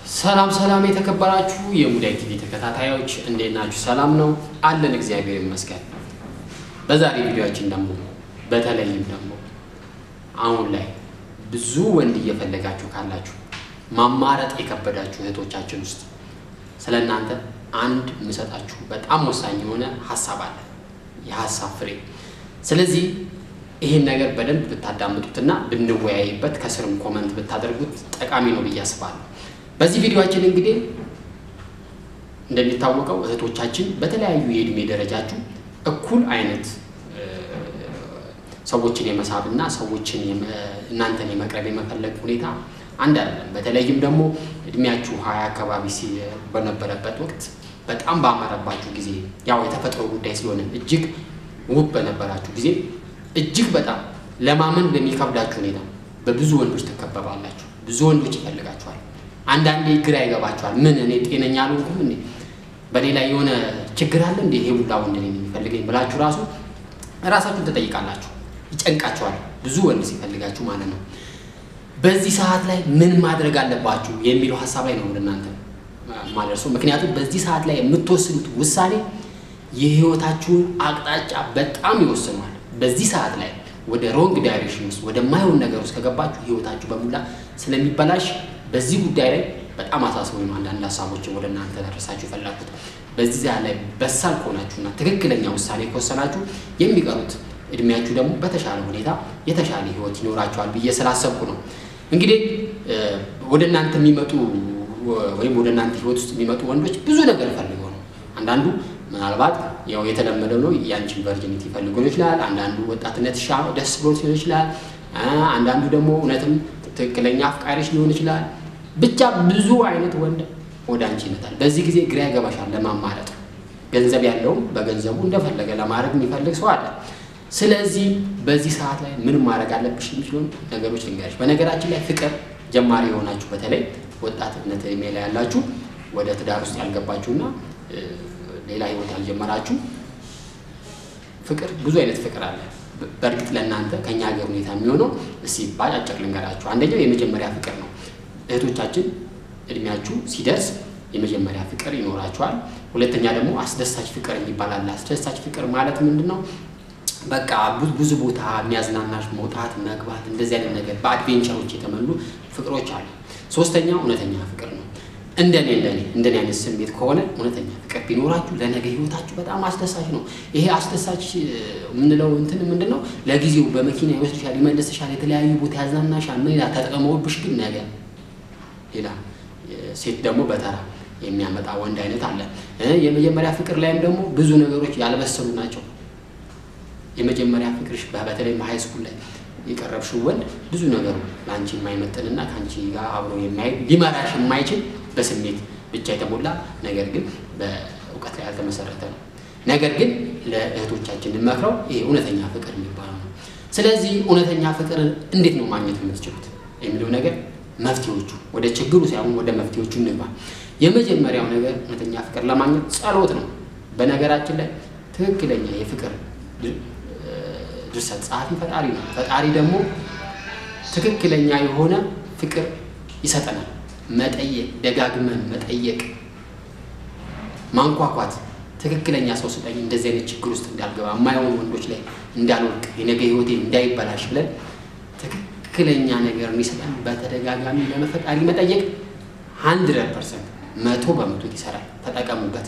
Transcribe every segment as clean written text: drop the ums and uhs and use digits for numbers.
ሰላም ሰላም የተከበራችሁ የሙዳይ ቲቪ ተከታታዮች እንዴት ናችሁ? ሰላም ነው አለን እግዚአብሔር ይመስገን። በዛሬ ቪዲዮአችን ደግሞ በተለይም ደግሞ አሁን ላይ ብዙ ወንድ እየፈለጋችሁ ካላችሁ ማማረጥ የከበዳችሁ እህቶቻችን ውስጥ ስለናንተ አንድ ምሰጣችሁ በጣም ወሳኝ የሆነ ሐሳብ አለ፣ የሐሳብ ፍሬ። ስለዚህ ይሄን ነገር በደንብ ብታዳምጡትና ብንወያይበት ከስርም ኮሜንት ብታደርጉት ጠቃሚ ነው ብዬ አስባለሁ። በዚህ ቪዲዮአችን እንግዲህ እንደሚታወቀው እህቶቻችን በተለያዩ የእድሜ ደረጃችሁ እኩል አይነት ሰዎችን የመሳብና ሰዎችን እናንተን የመቅረብ የመፈለግ ሁኔታ አንድ አይደለም። በተለይም ደግሞ እድሜያችሁ 20 አካባቢ በነበረበት ወቅት በጣም ባማረባችሁ ጊዜ ያው የተፈጥሮ ጉዳይ ስለሆነ እጅግ ውብ በነበራችሁ ጊዜ እጅግ በጣም ለማመን በሚከብዳችሁ ሁኔታ በብዙ ወንዶች ተከበባላችሁ። ብዙ ወንዶች ይፈልጋችኋል። አንዳንዴ ግራ ይገባችኋል። ምን እኔ ጤነኛ አልሆንኩም እንዴ? በሌላ የሆነ ችግር አለ እንዴ? ይሄ ሁላ ወንድ ነው የሚፈልገኝ ብላችሁ ራሳችሁን ተጠይቃላችሁ። ይጨንቃችኋል ብዙ ወንድ ሲፈልጋችሁ ማለት ነው። በዚህ ሰዓት ላይ ምን ማድረግ አለባችሁ የሚለው ሐሳብ ላይ ነው እናንተ ማለርሰው። ምክንያቱም በዚህ ሰዓት ላይ የምትወስኑት ውሳኔ የህይወታችሁን አቅጣጫ በጣም ይወስናል። በዚህ ሰዓት ላይ ወደ ሮንግ ዳይሬክሽን ውስጥ ወደ ማይሆን ነገር ውስጥ ከገባችሁ ህይወታችሁ በሙላ ስለሚበላሽ በዚህ ጉዳይ ላይ በጣም አሳስቦኝ ነው አንዳንድ ሐሳቦችን ወደ እናንተ ደረሳችሁ ፈለኩት። በዚህ ሰዓት ላይ በሳል ሆናችሁና ትክክለኛ ውሳኔ ከወሰናችሁ የሚቀሩት እድሜያችሁ ደግሞ በተሻለ ሁኔታ የተሻለ ህይወት ይኖራችኋል ብዬ ስላሰብኩ ነው። እንግዲህ ወደ እናንተ የሚመጡ ወይም ወደ እናንተ ህይወት ውስጥ የሚመጡ ወንዶች ብዙ ነገር ፈልገው ነው። አንዳንዱ ምናልባት ያው የተለመደው ነው ያንቺን ቨርጂኒቲ ፈልገው ይችላል። አንዳንዱ ወጣትነት ደስ ብሎት ሊሆን ይችላል። አንዳንዱ ደግሞ እውነትም ትክክለኛ አፍቃሪሽ ሊሆን ይችላል። ብቻ ብዙ አይነት ወንድ ወደ አንቺ ይመጣል። በዚህ ጊዜ ግራ ያገባሻል ለማማረጥ። ገንዘብ ያለውም በገንዘቡ እንደፈለገ ለማድረግ የሚፈልግ ሰው አለ። ስለዚህ በዚህ ሰዓት ላይ ምን ማድረግ አለብሽ የሚሉን ነገሮች ልንገርሽ። በነገራችን ላይ ፍቅር ጀማሪ የሆናችሁ በተለይ ወጣትነት እድሜ ላይ ያላችሁ ወደ ትዳር ውስጥ ያልገባችሁና ሌላ ህይወት ያልጀመራችሁ ፍቅር ብዙ አይነት ፍቅር አለ። በእርግጥ ለእናንተ ከኛ ሀገር ሁኔታ የሚሆነው ሲባል አጭር ልንገራችሁ። አንደኛው የመጀመሪያ ፍቅር ነው። እህቶቻችን እድሜያችሁ ሲደርስ የመጀመሪያ ፍቅር ይኖራችኋል። ሁለተኛ ደግሞ አስደሳች ፍቅር የሚባል አለ። አስደሳች ፍቅር ማለት ምንድነው? በቃ ብዙ ቦታ የሚያዝናናሽ መውጣት መግባት እንደዚህ አይነት ነገር በአድቬንቸሮች የተሞሉ ፍቅሮች አሉ። ሶስተኛው እውነተኛ ፍቅር ነው። እንደኔ አይነት ስሜት ከሆነ እውነተኛ ፍቅር ቢኖራችሁ ለነገ ህይወታችሁ በጣም አስደሳች ነው። ይሄ አስደሳች ምንለው ምንድነው? ለጊዜው በመኪና ይወስድሻል፣ ይመልስሻል፣ የተለያዩ ቦታ ያዝናናሻል። ምን ተጠቅመውብሽ ግን ነገ ሌላ ሴት ደግሞ በተራ የሚያመጣ ወንድ አይነት አለ። የመጀመሪያ ፍቅር ላይም ደግሞ ብዙ ነገሮች ያልበሰሉ ናቸው። የመጀመሪያ ፍቅርሽ በተለይ ሃይ ስኩል ላይ የቀረብሽው ወንድ ብዙ ነገሩ ላንቺ የማይመጥንና ካንቺ ጋር አብሮ ሊመራሽ የማይችል በስሜት ብቻ የተሞላ ነገር ግን በእውቀት ላይ ያልተመሰረተ ነው። ነገር ግን ለእህቶቻችን እንመክረው ይሄ እውነተኛ ፍቅር የሚባለው ነው። ስለዚህ እውነተኛ ፍቅር እንዴት ነው ማግኘት የምትችሉት የሚለው ነገር መፍትሄዎቹ ወደ ችግሩ ሳይሆን ወደ መፍትሄዎቹ እንግባ። የመጀመሪያው ነገር እውነተኛ ፍቅር ለማግኘት ጸሎት ነው። በነገራችን ላይ ትክክለኛ የፍቅር ድርሰት ጸሐፊ ፈጣሪ ነው። ፈጣሪ ደግሞ ትክክለኛ የሆነ ፍቅር ይሰጠናል። መጠየቅ፣ ደጋግመን መጠየቅ፣ ማንኳኳት፣ ትክክለኛ ሰው ስጠኝ እንደዚህ አይነት ችግር ውስጥ እንዳልገባ የማይሆኑ ወንዶች ላይ እንዳልወድቅ የነገ ህይወቴ እንዳይበላሽ ብለን ትክክለኛ ነገር እንዲሰጠን በተደጋጋሚ ለፈጣሪ መጠየቅ 100% 100% ይሰራል። ተጠቀሙበት።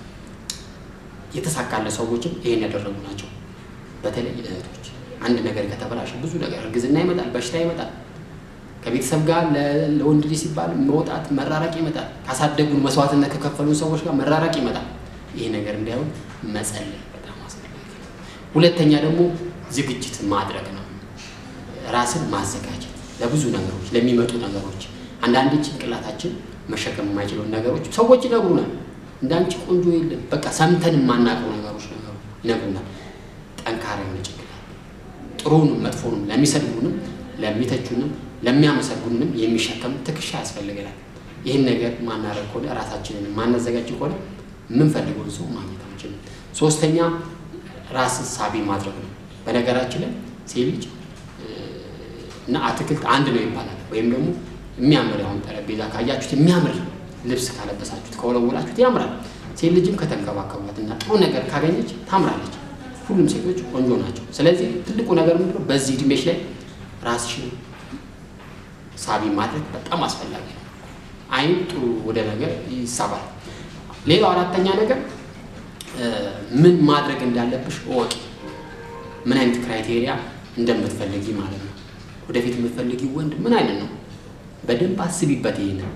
የተሳካለ ሰዎችም ይሄን ያደረጉ ናቸው። በተለይ እህቶች አንድ ነገር ከተበላሸ ብዙ ነገር እርግዝና ይመጣል፣ በሽታ ይመጣል፣ ከቤተሰብ ጋር ለወንድ ልጅ ሲባል መውጣት መራራቅ ይመጣል፣ ካሳደጉን መስዋዕትነት ከከፈሉን ሰዎች ጋር መራራቅ ይመጣል። ይሄ ነገር እንዳይሆን መጸለይ በጣም አስፈላጊ ነው። ሁለተኛ ደግሞ ዝግጅት ማድረግ ነው። ራስን ማዘጋጀት ለብዙ ነገሮች ለሚመጡ ነገሮች። አንዳንድ ጭንቅላታችን መሸከም የማይችሉ ነገሮች ሰዎች ይነግሩናል። እንዳንቺ ቆንጆ የለም በቃ ሰምተን የማናውቀው ነገሮች ይነግሩናል። ጠንካራ የሆነ ጭንቅላት ጥሩንም መጥፎንም ለሚሰድቡንም ለሚተቹንም ለሚያመሰግኑንም የሚሸከም ትከሻ ያስፈልገናል። ይሄን ነገር ማናረግ ከሆነ ራሳችንን ማናዘጋጅ ከሆነ ምን ፈልገው ሰው ማግኘት አንችልም። ሶስተኛ ራስን ሳቢ ማድረግ ነው። በነገራችን ላይ ሴት ልጅ እና አትክልት አንድ ነው ይባላል። ወይም ደግሞ የሚያምር ያውን ጠረጴዛ ካያችሁት የሚያምር ልብስ ካለበሳችሁት ከወለወላችሁት ያምራል። ሴት ልጅም ከተንከባከቧትና ጥሩ ነገር ካገኘች ታምራለች። ሁሉም ሴቶች ቆንጆ ናቸው። ስለዚህ ትልቁ ነገር ምንድነው በዚህ እድሜሽ ላይ ራስሽን ሳቢ ማድረግ በጣም አስፈላጊ ነው። አይን ጥሩ ወደ ነገር ይሳባል። ሌላው አራተኛ ነገር ምን ማድረግ እንዳለብሽ እወቂ። ምን አይነት ክራይቴሪያ እንደምትፈልጊ ማለት ነው። ወደፊት የምትፈልጊው ወንድ ምን አይነት ነው? በደንብ አስቢበት። ይሄን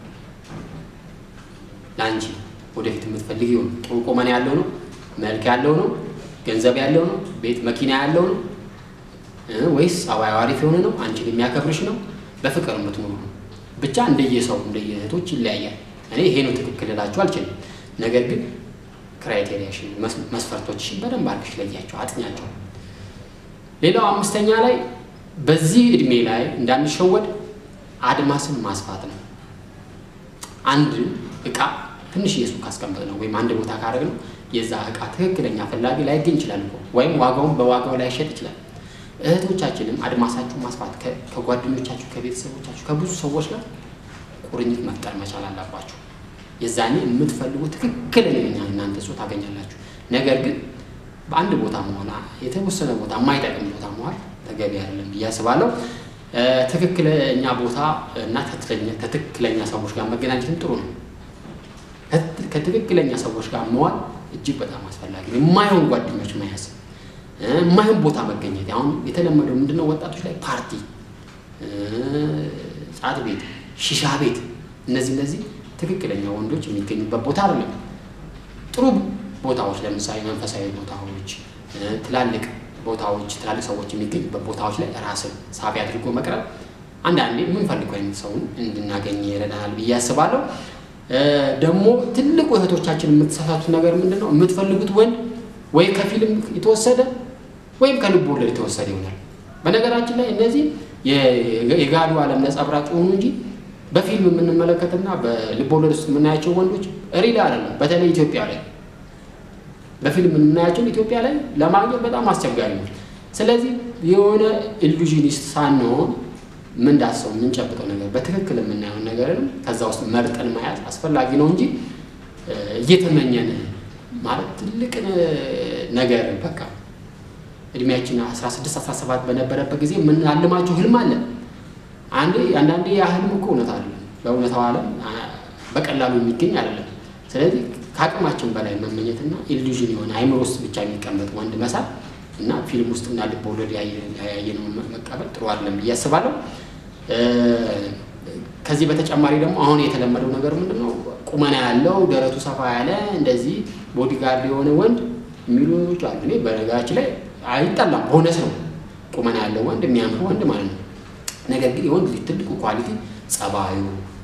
ላንቺ ወደፊት የምትፈልጊው ጥሩ ቁመና ያለው ነው፣ መልክ ያለው ነው፣ ገንዘብ ያለው ነው፣ ቤት መኪና ያለው ነው ወይስ ጸባዩ አሪፍ የሆነ ነው፣ አንቺን የሚያከብርሽ ነው፣ በፍቅር የምትኖሩ ነው? ብቻ እንደየሰው እንደየእህቶች ይለያያል። እኔ ይሄ ነው ትክክል እላችሁ አልችልም። ነገር ግን ክራይቴሪያሽን መስፈርቶችሽን በደንብ አድርገሽ ለያቸው፣ አጥኛቸው። ሌላው አምስተኛ ላይ በዚህ እድሜ ላይ እንዳንሸወድ አድማስን ማስፋት ነው። አንድ እቃ ትንሽ የሱቅ ካስቀመጥ ነው ወይም አንድ ቦታ ካደረግ ነው የዛ እቃ ትክክለኛ ፈላጊ ላይገኝ ይችላል ወይም ዋጋውን በዋጋው ላይ ሸጥ ይችላል። እህቶቻችንም አድማሳችሁ ማስፋት ከጓደኞቻችሁ ከቤተሰቦቻችሁ ከብዙ ሰዎች ጋር ቁርኝት መፍጠር መቻል አለባችሁ። የዛኔ የምትፈልጉት ትክክለኛ እናንተ ሰው ታገኛላችሁ። ነገር ግን በአንድ ቦታ መሆን የተወሰነ ቦታ የማይጠቅም ቦታ መሆን ተገቢ አይደለም ብዬ አስባለሁ። ትክክለኛ ቦታ እና ትክክለኛ ሰዎች ጋር መገናኘትም ጥሩ ነው። ከትክክለኛ ሰዎች ጋር መዋል እጅግ በጣም አስፈላጊ ነው። የማይሆን ጓደኞች መያዝ፣ የማይሆን ቦታ መገኘት። አሁን የተለመደው ምንድነው ወጣቶች ላይ ፓርቲ፣ ጫት ቤት፣ ሺሻ ቤት፣ እነዚህ ትክክለኛ ወንዶች የሚገኙበት ቦታ አይደለም። ጥሩ ቦታዎች ለምሳሌ መንፈሳዊ ቦታዎች፣ ትላልቅ ቦታዎች፣ ትላልቅ ሰዎች የሚገኙበት ቦታዎች ላይ ራስን ሳቢ አድርጎ መቅረብ አንዳንዴ የምንፈልገው አይነት ሰውን እንድናገኝ ይረዳናል ብዬ አስባለሁ። ደግሞ ትልቁ እህቶቻችን የምትሳሳቱት ነገር ምንድነው? የምትፈልጉት ወንድ ወይ ከፊልም የተወሰደ ወይም ከልብ ወለድ የተወሰደ ይሆናል። በነገራችን ላይ እነዚህ የጋዱ ዓለም ነጸብራቅ ሆኑ እንጂ በፊልም የምንመለከትና በልብ ወለድ ውስጥ የምናያቸው ወንዶች ሪል አይደለም። በተለይ ኢትዮጵያ ላይ በፊልም የምናያቸው ኢትዮጵያ ላይ ለማግኘት በጣም አስቸጋሪ ነው። ስለዚህ የሆነ ኢሉዥኒስት ሳንሆን ምን ዳሰው ምን ጨብጠው ነገር በትክክል የምናየው ነገርን ከዛ ውስጥ መርጠን ማያዝ አስፈላጊ ነው እንጂ እየተመኘን ማለት ትልቅ ነገር በቃ እድሜያችን 16 17 በነበረበት ጊዜ ምን አልማችሁ ህልም አለ። አንዳንዴ ያ ህልም እኮ እውነት አይደለም። በእውነታው ዓለም በቀላሉ የሚገኝ አይደለም። ስለዚህ ከአቅማችን በላይ መመኘትና ኢሉዥን የሆነ አይምሮ ውስጥ ብቻ የሚቀመጥ ወንድ መሳብ እና ፊልም ውስጥ እና ልብ ወለድ ያየነው መቀበል ጥሩ አይደለም ብዬ አስባለሁ። ከዚህ በተጨማሪ ደግሞ አሁን የተለመደው ነገር ምንድነው? ቁመና ያለው ደረቱ ሰፋ ያለ እንደዚህ ቦዲጋርድ የሆነ ወንድ የሚሉት አሉ። እኔ በነገራችን ላይ አይጠላም፣ ቦነስ ነው ቁመና ያለው ወንድ የሚያምር ወንድ ማለት ነው። ነገር ግን የወንድ ትልቁ ኳሊቲ ጸባዩ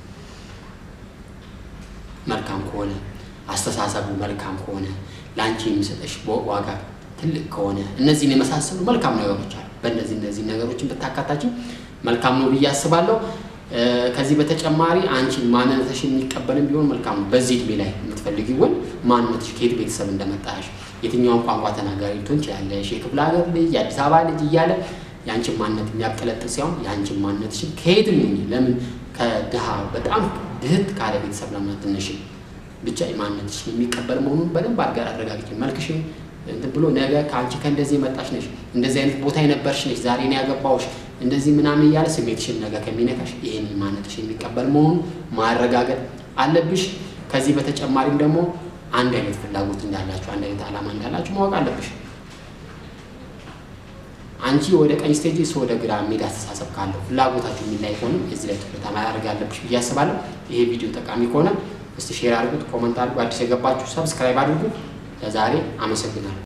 መልካም ከሆነ፣ አስተሳሰቡ መልካም ከሆነ፣ ላንቺ የሚሰጠሽ ዋጋ ትልቅ ከሆነ እነዚህን የመሳሰሉ መልካም ነገሮች አሉ። በእነዚህ ነገሮችን ብታካታችሁ መልካም ነው ብዬ አስባለሁ። ከዚህ በተጨማሪ አንቺን ማንነትሽን የሚቀበልም ቢሆን መልካም ነው። በዚህ እድሜ ላይ የምትፈልጊው ወንድ ማንነትሽ ከየት ቤተሰብ እንደመጣሽ፣ የትኛውን ቋንቋ ተናጋሪ ልትሆን ትችላለሽ፣ የክፍለ ሀገር ልጅ፣ የአዲስ አበባ ልጅ እያለ ያንቺን ማንነት የሚያቀለጥል ሳይሆን ያንቺን ማንነትሽን ከየትም ይሁን ለምን ከድሃ በጣም ድህት ካለ ቤተሰብ ለማትነሽ ብቻ ማንነትሽን የሚቀበል መሆኑን በደንብ አረጋግጪ። መልክሽን እንትን ብሎ ነገ ካንቺ ከእንደዚህ መጣሽ ነሽ፣ እንደዚህ አይነት ቦታ የነበርሽ ነሽ፣ ዛሬ ነው ያገባውሽ እንደዚህ ምናምን እያለ ስሜትሽን ነገ ከሚነካሽ ይሄን ማንነትሽን የሚቀበል መሆኑን ማረጋገጥ አለብሽ። ከዚህ በተጨማሪም ደግሞ አንድ አይነት ፍላጎት እንዳላችሁ፣ አንድ አይነት ዓላማ እንዳላችሁ ማወቅ አለብሽ። አንቺ ወደ ቀኝ ስቴጅ እሱ ወደ ግራ ሜዳ አስተሳሰብ ካለው ፍላጎታችሁ የሚላይ ከሆነ እዚህ ላይ ትኩረት ማድረግ አለብሽ ብዬ አስባለሁ። ይሄ ቪዲዮ ጠቃሚ ከሆነ እስቲ ሼር አድርጉት፣ ኮሜንት አድርጉ፣ አዲስ የገባችሁ ሰብስክራይብ አድርጉ። ለዛሬ አመሰግናለሁ።